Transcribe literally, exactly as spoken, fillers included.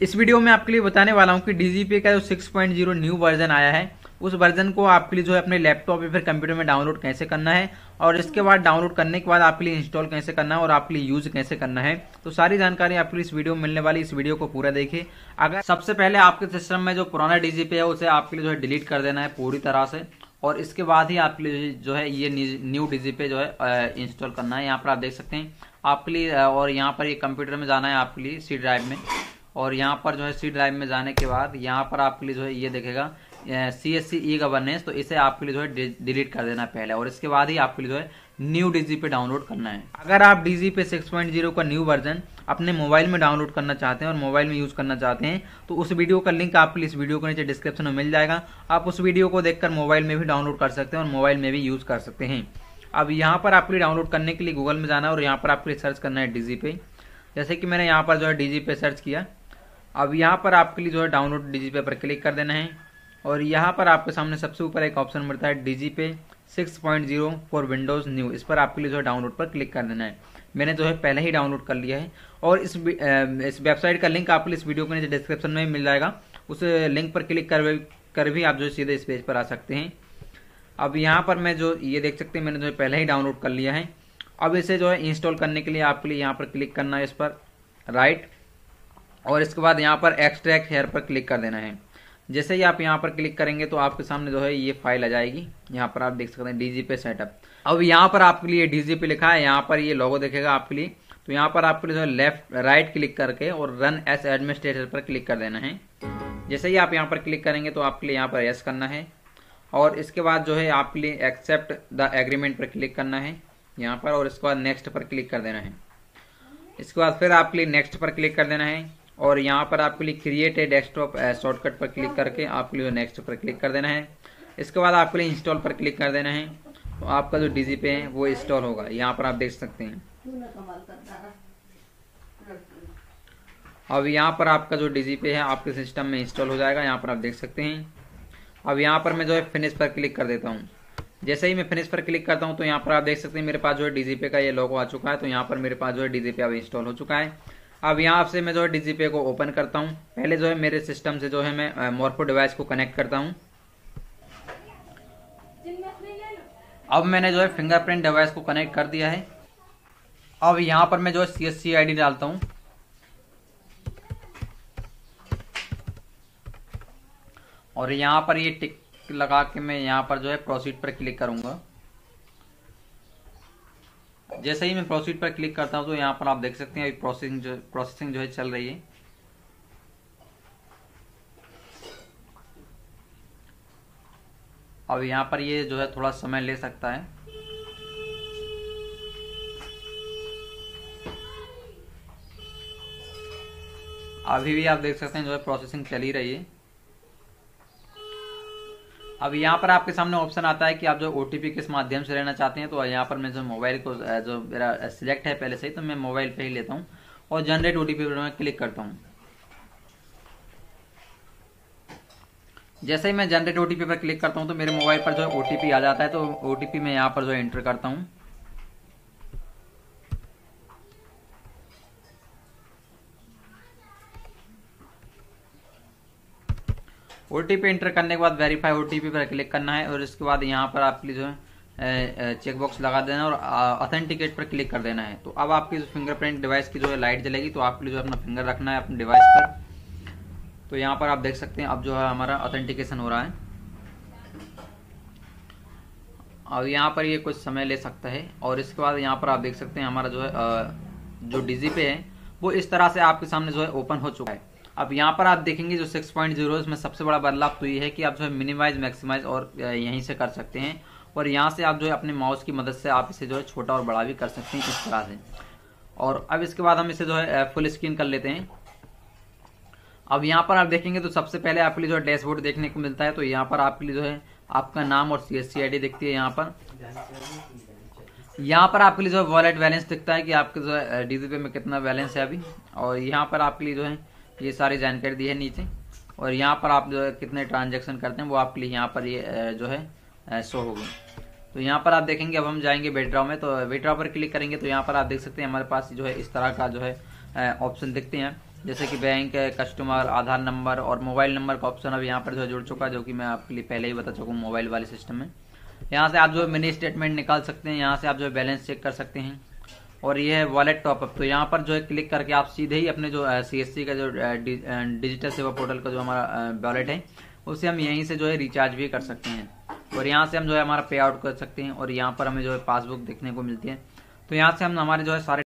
इस वीडियो में आपके लिए बताने वाला हूं कि डीजीपे का जो six point zero new version आया है उस वर्जन को आपके लिए जो है अपने लैपटॉप या फिर कंप्यूटर में डाउनलोड कैसे करना है और इसके बाद डाउनलोड करने के बाद आपके लिए इंस्टॉल कैसे करना है और आपके लिए यूज कैसे करना है। तो सारी जानकारी आपके लिए इस वीडियो में मिलने वाली, इस वीडियो को पूरा देखिए। अगर सबसे पहले आपके सिस्टम में जो पुराना डीजीपे है उसे आपके लिए जो है डिलीट कर देना है पूरी तरह से, और इसके बाद ही आपके लिए जो है ये न्यू डीजीपे जो है इंस्टॉल करना है। यहाँ पर आप देख सकते हैं आपके लिए, और यहाँ पर ये कंप्यूटर में जाना है आपके लिए सी ड्राइव में, और यहाँ पर जो है सी ड्राइव में जाने के बाद यहाँ पर आपके लिए जो है ये देखेगा C S C e governance, तो इसे आपके लिए जो है डिलीट कर देना है पहले, और इसके बाद ही आपके लिए जो है न्यू डीजीपे डाउनलोड करना है। अगर आप डीजीपे सिक्स पॉइंट ज़ीरो का न्यू वर्जन अपने मोबाइल में डाउनलोड करना चाहते हैं और मोबाइल में यूज करना चाहते हैं तो उस वीडियो का लिंक आपके लिए इस वीडियो के नीचे डिस्क्रिप्शन में मिल जाएगा। आप उस वीडियो को देखकर मोबाइल में भी डाउनलोड कर सकते हैं और मोबाइल में भी यूज कर सकते हैं। अब यहाँ पर आपके लिए डाउनलोड करने के लिए गूगल में जाना है और यहाँ पर आपके लिए सर्च करना है डीजीपे। जैसे कि मैंने यहाँ पर जो है डीजीपे सर्च किया। अब यहाँ पर आपके लिए जो है डाउनलोड डीजीपे पर क्लिक कर देना है, और यहाँ पर आपके सामने सबसे ऊपर एक ऑप्शन मिलता है DigiPay six point zero for Windows new. इस पर आपके लिए जो है डाउनलोड पर क्लिक कर देना है। मैंने जो है पहले ही डाउनलोड कर लिया है, और इस इस वेबसाइट का लिंक आपके लिए इस वीडियो के नीचे डिस्क्रिप्शन में मिल जाएगा। उस लिंक पर क्लिक कर कर भी आप जो सीधे इस पेज पर आ सकते हैं। अब यहाँ पर मैं जो ये देख सकते हैं मैंने जो है पहले ही डाउनलोड कर लिया है। अब इसे जो है इंस्टॉल करने के लिए आपके लिए यहाँ पर क्लिक करना है, इस पर राइट, और इसके बाद यहाँ पर एक्सट्रैक्ट हेयर पर क्लिक कर देना है। जैसे ही आप यहाँ पर क्लिक करेंगे तो आपके सामने जो है ये फाइल आ जाएगी। यहाँ पर आप देख सकते हैं डीजीपे सेटअप। अब यहाँ पर आपके लिए डीजीपे लिखा है, यहाँ पर ये लोगो दिखेगा आपके लिए। तो यहाँ पर आपके लिए जो है लेफ्ट राइट क्लिक करके और रन एस एडमिनिस्ट्रेटर पर क्लिक कर देना है। जैसे ही आप यहाँ पर क्लिक करेंगे तो आपके लिए यहाँ पर यस करना है, और इसके बाद जो है आपके लिए एक्सेप्ट द एग्रीमेंट पर क्लिक करना है यहाँ पर, और इसके बाद नेक्स्ट पर क्लिक कर देना है। इसके बाद फिर आपके लिए नेक्स्ट पर क्लिक कर देना है, और यहाँ पर आपके लिए क्रिएट ए डेस्कटॉप शॉर्टकट पर क्लिक करके आपके लिए नेक्स्ट पर क्लिक कर देना है। इसके बाद आपके लिए इंस्टॉल पर क्लिक कर देना है, तो आपका जो डीजीपे है वो इंस्टॉल होगा। यहाँ पर आप देख सकते हैं। अब यहाँ पर आपका जो डीजीपे है आपके सिस्टम में इंस्टॉल हो जाएगा। यहाँ पर आप देख सकते हैं। अब यहाँ पर मैं जो है फिनिश पर क्लिक कर देता हूँ। जैसे ही मैं फिनिश पर क्लिक करता हूँ तो यहाँ पर आप देख सकते हैं मेरे पास जो है डीजीपे का ये लोगो आ चुका है। तो यहाँ पर मेरे पास जो है डीजीपे अब इंस्टॉल हो चुका है। अब यहाँ से मैं जो है डीजीपे को ओपन करता हूँ। पहले जो है मेरे सिस्टम से जो है मैं मोरफो डिवाइस को कनेक्ट करता हूँ। अब मैंने जो है फिंगरप्रिंट डिवाइस को कनेक्ट कर दिया है। अब यहाँ पर मैं जो है C S C I D डालता हूँ, और यहाँ पर ये टिक लगा के मैं यहाँ पर जो है प्रोसीड पर क्लिक करूंगा। जैसे ही मैं प्रोसीड पर क्लिक करता हूं तो यहाँ पर आप देख सकते हैं अभी प्रोसेसिंग जो प्रोसेसिंग जो है चल रही है। अब यहाँ पर ये जो है थोड़ा समय ले सकता है। अभी भी आप देख सकते हैं जो है प्रोसेसिंग चल ही रही है। अब यहाँ पर आपके सामने ऑप्शन आता है कि आप जो ओटीपी किस माध्यम से लेना चाहते हैं। तो यहाँ पर मैं जो मोबाइल को जो मेरा सिलेक्ट है पहले से ही, तो मैं मोबाइल पे ही लेता हूँ और जनरेट ओटीपी पर मैं क्लिक करता हूँ। जैसे ही मैं जनरेट ओटीपी पर क्लिक करता हूँ तो मेरे मोबाइल पर जो है ओटीपी आ जाता है। तो ओटीपी मैं यहाँ पर जो है एंटर करता हूँ। ओटीपी एंटर करने के बाद वेरीफाई ओटीपी पर क्लिक करना है, और इसके बाद यहाँ पर आपके लिए जो है चेक बॉक्स लगा देना और ऑथेंटिकेट पर क्लिक कर देना है। तो अब आपकी जो फिंगरप्रिंट डिवाइस की जो है लाइट जलेगी, तो आपके लिए जो अपना फिंगर रखना है अपने डिवाइस पर। तो यहाँ पर आप देख सकते हैं अब जो है हमारा ऑथेंटिकेशन हो रहा है। अब यहाँ पर ये कुछ समय ले सकता है, और इसके बाद यहाँ पर आप देख सकते हैं हमारा जो है जो डीजीपे है वो इस तरह से आपके सामने जो है ओपन हो चुका है। अब यहाँ पर आप देखेंगे जो सिक्स पॉइंट ज़ीरो इसमें सबसे बड़ा बदलाव तो ये है कि आप जो है मिनिमाइज मैक्सिमाइज और यहीं से कर सकते हैं, और यहाँ से आप जो है अपने माउस की मदद से आप इसे जो है छोटा और बड़ा भी कर सकते हैं इस तरह से। और अब इसके बाद हम इसे जो है फुल स्क्रीन कर लेते हैं। अब यहाँ पर आप देखेंगे तो सबसे पहले आपके लिए जो है डैशबोर्ड देखने को मिलता है। तो यहाँ पर आपके लिए जो है आपका नाम और C S C I D दिखती है। यहाँ पर यहाँ पर आपके लिए जो है वॉलेट बैलेंस दिखता है कि आपके जो है डीजीपे में कितना बैलेंस है अभी, और यहाँ पर आपके लिए जो है ये सारी जानकारी दी है नीचे, और यहाँ पर आप जो है कितने ट्रांजैक्शन करते हैं वो आपके लिए यहाँ पर ये जो है शो होगी। तो यहाँ पर आप देखेंगे अब हम जाएंगे विथड्रॉ में। तो विथड्रॉ पर क्लिक करेंगे तो यहाँ पर आप देख सकते हैं हमारे पास जो है इस तरह का जो है ऑप्शन दिखते हैं। जैसे कि बैंक, कस्टमर, आधार नंबर और मोबाइल नंबर का ऑप्शन अब यहाँ पर जो है जुड़ चुका है, जो कि मैं आपके लिए पहले ही बता चुका हूँ मोबाइल वाले सिस्टम में। यहाँ से आप जो है मिनी स्टेटमेंट निकाल सकते हैं, यहाँ से आप जो है बैलेंस चेक कर सकते हैं। और ये है वॉलेट टॉपअप, तो यहाँ पर जो है क्लिक करके आप सीधे ही अपने जो सीएससी का जो डिजिटल सेवा पोर्टल का जो हमारा वॉलेट है उसे हम यहीं से जो है रिचार्ज भी कर सकते हैं। और यहाँ से हम जो है हमारा पे आउट कर सकते हैं और यहाँ पर हमें जो है पासबुक देखने को मिलती है। तो यहाँ से हम हमारे जो है सारे